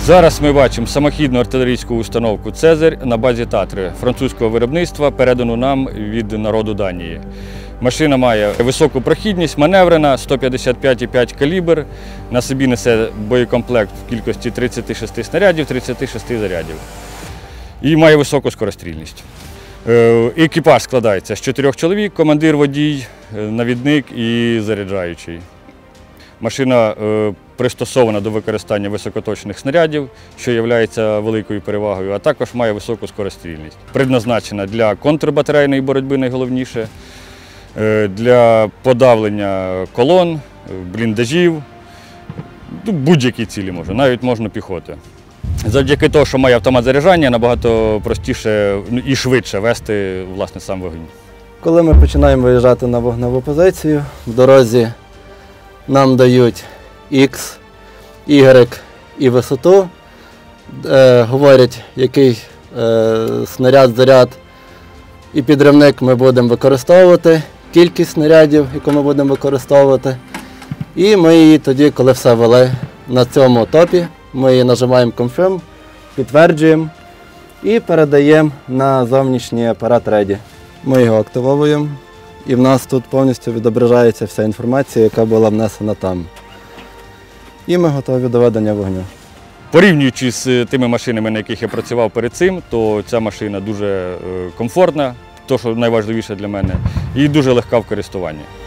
Зараз ми бачимо самохідну артилерійську установку «Цезарь» на базі «Татри» французького виробництва, передану нам від народу Данії. Машина має високу прохідність, маневрена, 155,5 калібр, на собі несе боєкомплект в кількості 36 снарядів, 36 зарядів. І має високу скорострільність. Екіпаж складається з 4 чоловік, командир, водій, навідник і заряджаючий. Машина пристосована до використання високоточних снарядів, що є великою перевагою, а також має високу скорострільність. Предназначена для контрбатарейної боротьби найголовніше, для подавлення колон, бліндажів, будь-які цілі може, навіть можна піхоти. Завдяки тому, що має автомат заряджання, набагато простіше і швидше вести, власне, сам вогонь. Коли ми починаємо виїжджати на вогневу позицію, в дорозі нам дають X, Y і висоту, говорять, який снаряд, заряд і підривник ми будемо використовувати, кількість снарядів, яку ми будемо використовувати. І ми її тоді, коли все вели на цьому топі, ми її нажимаємо Confirm, підтверджуємо і передаємо на зовнішній апарат Ready. Ми його активовуємо і в нас тут повністю відображається вся інформація, яка була внесена там. І ми готові до ведення вогню. Порівнюючи з тими машинами, на яких я працював перед цим, то ця машина дуже комфортна, те, що найважливіше для мене, і дуже легка в користуванні.